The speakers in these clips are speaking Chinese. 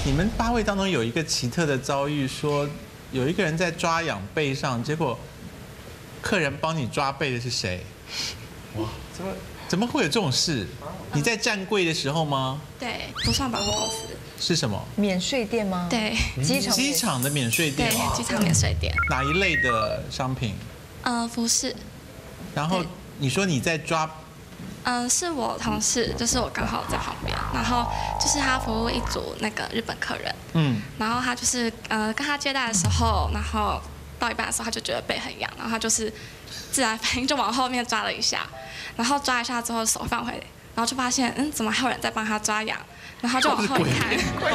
你们8位当中有一个奇特的遭遇，说有一个人在抓痒背上，结果客人帮你抓背的是谁？哇，怎么会有这种事？你在站柜的时候吗？ 对，不算百货公司。 是什么？ 免税店吗？ 对， 机场的免税店。 对，机场免税店。 哪一类的商品？ 服饰。 然后你说你在抓。 是我同事，就是我刚好在旁边，然后就是他服务一组那个日本客人，然后他就是跟他接待的时候，然后到一半的时候他就觉得背很痒，然后他就是自然反应就往后面抓了一下，然后抓一下之后手放回，然后就发现怎么还有人在帮他抓痒，然后就往后一看，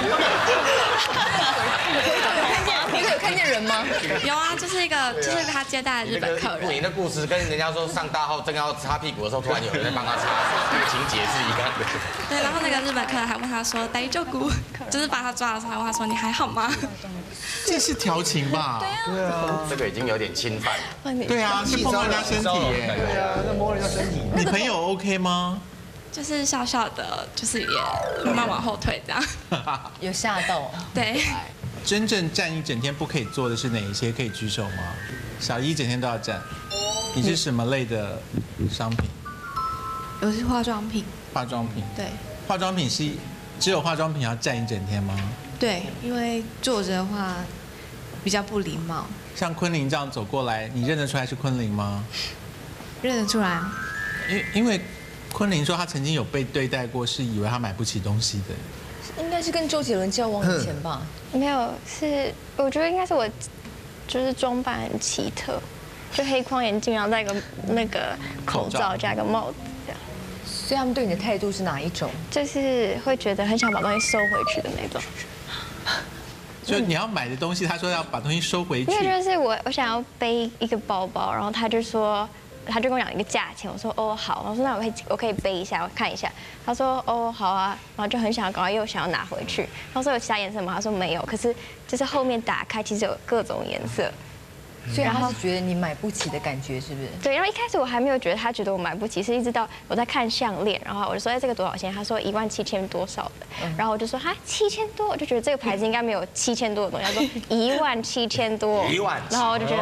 你有看见人吗？ 有啊，就是他接待的日本客人。 不赢的故事跟人家说上大号正要擦屁股的时候，突然有人在帮他擦，那个情节是一样的。 对，然后那个日本客人还问他说“大丈夫”，就是把他抓的时候还问他说“你还好吗？” 这是调情吧？ 对啊， 这个已经有点侵犯了。 对啊，是碰到人家身体耶。 对啊，那摸人家身体。 你朋友 OK 吗？ 就是笑笑的，就是也慢慢往后退这样。 有吓到？ 对。 真正站一整天不可以做的是哪一些？可以举手吗？小一整天都要站。你是什么类的商品？ 我是化妆品。 化妆品。 对。 化妆品是只有化妆品要站一整天吗？ 对，因为坐着的话比较不礼貌。 像昆凌这样走过来，你认得出来是昆凌吗？ 认得出来。 因为昆凌说她曾经有被对待过，是以为她买不起东西的。 应该是跟周杰伦交往以前吧？ 没有，是我觉得应该是我，就是装扮很奇特，就黑框眼镜，然后戴个那个口罩加个帽子这样。 所以他们对你的态度是哪一种？ 就是会觉得很想把东西收回去的那种。 就你要买的东西，他说要把东西收回去。 因为就是我想要背一个包包，然后他就跟我讲一个价钱，我说哦好，我说那我可以背一下，我看一下。他说哦好啊，然后就很想赶快又想要拿回去。他说有其他颜色吗？他说没有，可是就是后面打开其实有各种颜色。 所以他是觉得你买不起的感觉，是不是？ 对，然后一开始我还没有觉得他觉得我买不起，是一直到我在看项链，然后我就说哎这个多少钱？他说17000多少的，然后我就说哈7000多，我就觉得这个牌子应该没有7000多的东西，他说17000多 ，1万， 然后我就觉得，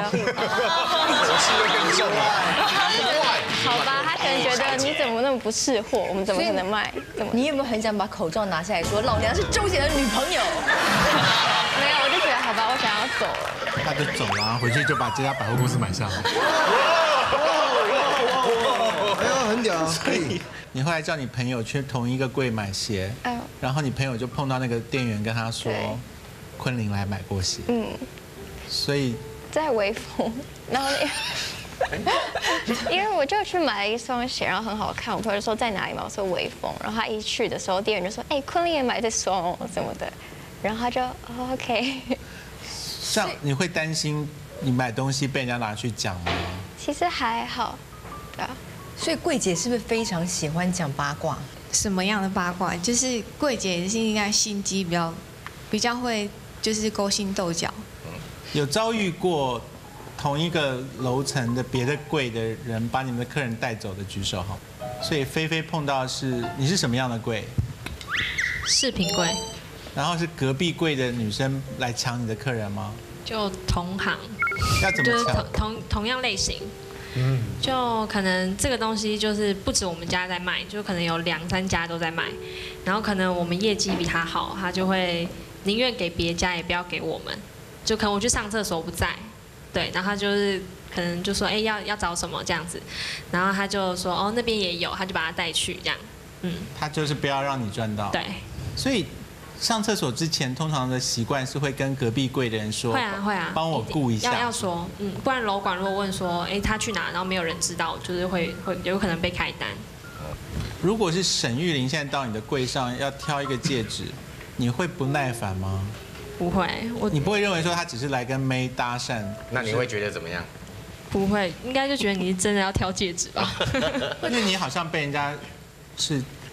好吧，他可能觉得你怎么那么不识货，我们怎么可能卖？ 你有没有很想把口罩拿下来说老娘是周杰伦的女朋友？ 没有，我就觉得好吧，我想要走了。 他就走了，回去就把这家百货公司买下来。 哎呀，很屌，可以。 你后来叫你朋友去同一个柜买鞋，然后你朋友就碰到那个店员跟他说，昆凌来买过鞋，所以在微风，然后因为我就去买了一双鞋，然后很好看，我朋友就说在哪里买，我说微风，然后他一去的时候，店员就说哎，昆凌也买这双哦什么的，然后他就OK。 像你会担心你买东西被人家拿去讲吗？ 其实还好，对啊。 所以柜姐是不是非常喜欢讲八卦？ 什么样的八卦？就是柜姐是应该心机比较会，就是勾心斗角。 有遭遇过同一个楼层的别的柜的人把你们的客人带走的举手好。所以菲菲碰到你是什么样的柜？ 饰品柜。 然后是隔壁柜的女生来抢你的客人吗？ 就同行， 要怎么抢？ 就是同样类型，就可能这个东西就是不止我们家在卖，就可能有2、3家都在卖，然后可能我们业绩比他好，他就会宁愿给别家也不要给我们，就可能我去上厕所不在，对，然后他就是可能就说哎要找什么这样子，然后他就说哦那边也有，他就把他带去这样， 他就是不要让你赚到， 对， 所以。上厕所之前，通常的习惯是会跟隔壁柜的人说， 会啊， 帮我顾一下， 要说，不然楼管如果问说，哎，他去哪，然后没有人知道，就是会有可能被开单。 如果是沈玉琳现在到你的柜上要挑一个戒指，你会不耐烦吗？ 不会， 你不会认为说他只是来跟妹搭讪， 那你会觉得怎么样？ 不会，应该就觉得你是真的要挑戒指吧？ 因为你好像被人家是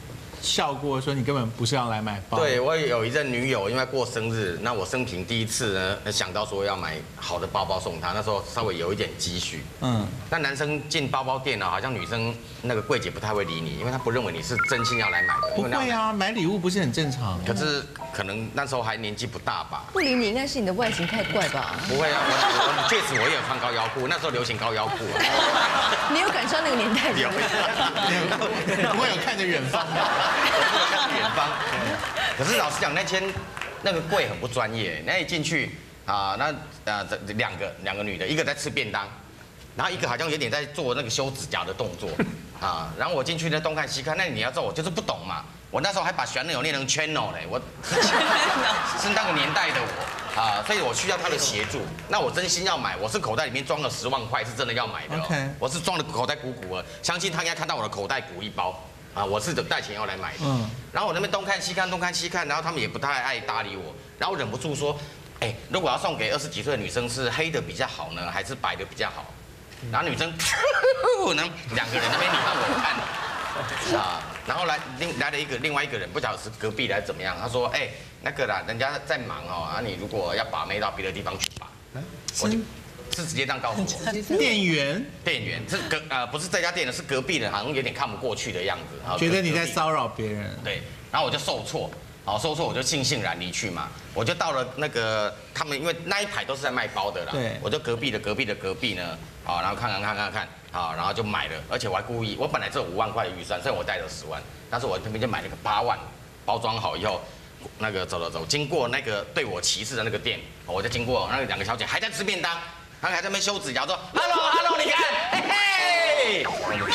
笑过，说你根本不是要来买包。 对，我有一任女友，因为过生日，那我生平第一次呢想到说要买好的包包送她，那时候稍微有一点积蓄。那男生进包包店呢，好像女生那个柜姐不太会理你，因为她不认为你是真心要来买的。 不会啊，买礼物不是很正常？ 可是可能那时候还年纪不大吧。 不理你应该是你的外形太怪吧？ 不会啊，我确实我也有穿高腰裤，那时候流行高腰裤啊。 你有赶上那个年代吗？ 有， 不会有看着远方吧？ 我是看着远方。可是老实讲，那天那个柜很不专业，那一进去啊，两个女的，一个在吃便当，然后一个好像有点在做那个修指甲的动作啊。然后我进去呢东看西看，那你要知道我就是不懂嘛。我那时候还把旋钮念成 channel 嘞，我是那个年代的我啊，所以我需要他的协助。那我真心要买，我是口袋里面装了10万块，是真的要买的哦。我是装的口袋鼓鼓的，相信他应该看到我的口袋鼓一包啊，我是带钱要来买的。然后我那边东看西看，东看西看，然后他们也不太爱搭理我，然后我忍不住说，哎，如果要送给20几岁的女生，是黑的比较好呢，还是白的比较好？然后女生，2个人那边你看我看啊。然后来了另外一个人，不晓得是隔壁来怎么样。他说：“哎，那个啦，人家在忙哦，啊，你如果要把妹到别的地方去把。”我就是直接这样告诉我。 店员是不是这家店的，是隔壁的，好像有点看不过去的样子， 觉得你在骚扰别人。 对，然后我就受挫，好受挫，我就悻然离去嘛。我就到了那个他们，因为那一排都是在卖包的啦。 对， 我就隔壁呢，好，然后看，好，然后就买了，而且我还故意，我本来只有5万块的预算，虽然我带了10万，但是我偏偏就买了个8万，包装好以后，那个走，经过那个对我歧视的那个店，我就经过那个2个小姐还在吃便当，她还在那边修指甲，说 hello， 你看，嘿嘿。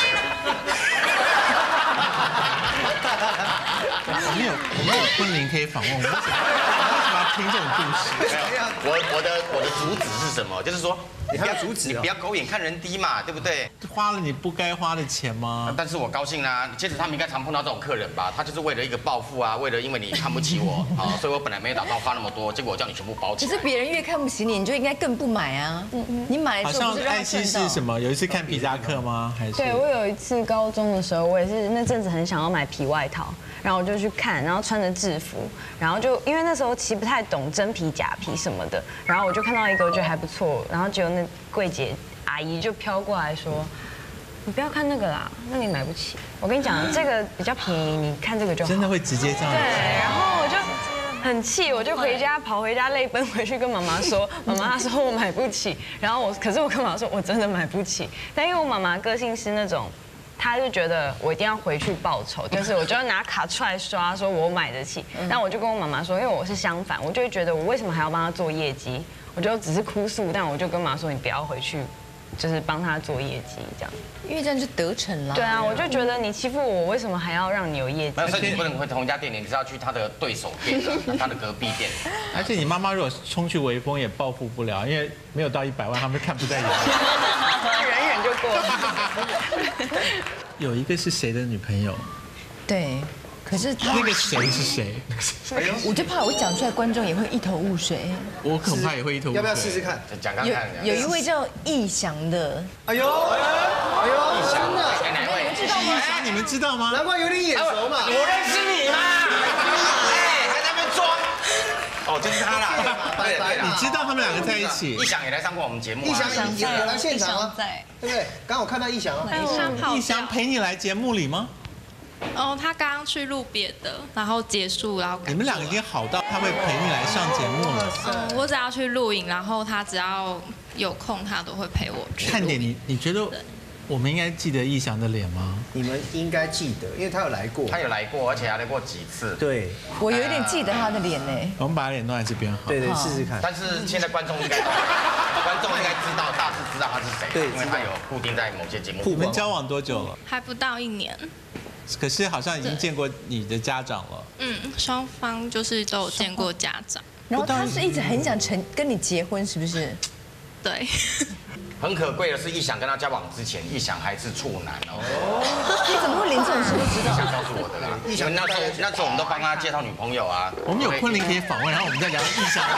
我们有昆凌可以访问，我为什么要听这种故事？ 我的主旨是什么？就是说。 你还有主旨， 你不要狗眼看人低嘛，对不对？ 花了你不该花的钱吗？ 但是我高兴啦。其实他们应该常碰到这种客人吧？他就是为了一个报复啊，为了因为你看不起我啊，所以我本来没有打算花那么多，结果我叫你全部包起来。 可是别人越看不起你，你就应该更不买啊。你买了之后不是让他看到？艾希是什么？有一次看皮夹克吗？还是？ 对，我有一次高中的时候，我也是那阵子很想要买皮外套。然后我就去看，然后穿着制服，然后就因为那时候其实不太懂真皮假皮什么的，然后我就看到一个我觉得还不错，然后结果那柜姐阿姨就飘过来说：“你不要看那个啦，那你买不起。我跟你讲，这个比较便宜，你看这个就好。” 真的会直接这样？ 对，然后我就很气，我就跑回家泪奔回去跟妈妈说，妈妈她说我买不起，然后可是我跟妈妈说我真的买不起，但因为我妈妈个性是那种。他就觉得我一定要回去报仇，就是我就要拿卡出来刷，说我买得起。那我就跟我妈妈说，因为我是相反，我就会觉得我为什么还要帮他做业绩？我就只是哭诉，但我就跟妈说，你不要回去，就是帮他做业绩这样。 因为这样就得逞了。 对啊，我就觉得你欺负我，为什么还要让你有业绩？ 没有，所以你不能回同一家店，你是要去他的对手店，他的隔壁店。 而且你妈妈如果冲去微风也报复不了，因为没有到100万，他们看不在眼里。 远远就过。 有一个是谁的女朋友？ 对，可是那个谁是谁？ 我就怕我讲出来，观众也会一头雾水。 我恐怕也会一头雾水。 要不要试试看？ 讲看看。 有一位叫易翔的。 哎呦，易翔的， 哪位？ 知道吗？ 你们知道吗？ 难怪有点眼熟嘛。 我认识你吗？哎，还在那边装。哦，就是他啦。 对， 你知道他们2个在一起？ 易翔也来上过我们节目。 易翔有来现场啊？对不对？刚好看到易翔啊。 易翔陪你来节目里吗？ 哦，他刚刚去录别的，然后结束，然后你们2个已经好到他会陪你来上节目了。 我只要去录影，然后他只要有空，他都会陪我去。 看点你觉得我们应该记得易翔的脸吗？ 你们应该记得，因为他有来过。 他有来过，而且还来过几次。 对， 我有一点记得他的脸呢。 我们把脸弄在这边好。 对，试试看。 但是现在观众应该知道，大致知道他是谁，对，因为他有固定在某些节目。 你们交往多久了？ 还不到1年。 可是好像已经见过你的家长了。 双方就是都有见过家长。 然后他是一直很想跟你结婚，是不是？ 对。 很可贵的是，易翔跟他交往之前，易翔还是处男哦。 你怎么会连这种事都知道？ 易翔告诉我的啦。易翔那时候我们都帮他介绍女朋友啊。 我们有昆凌可以访问，然后我们再聊易翔。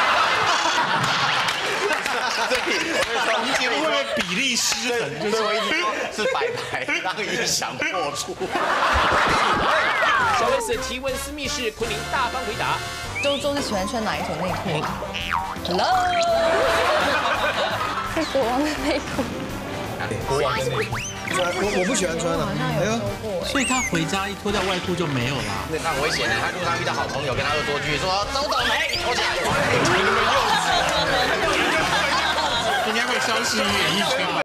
我们节目会不会比例失衡？ 就是我一直说是白白让易翔破处。 小 S 提问私密室，昆凌大方回答。 周是喜欢穿哪一种内裤？Hello， 是国王的内裤。 国王的内裤。我不喜欢穿的。哎呦， 所以他回家一脱掉外裤就没有啦。 那很危险的，他路上遇到好朋友跟他恶作剧，说周董来，你脱起来。 应该会消失于演艺圈吧。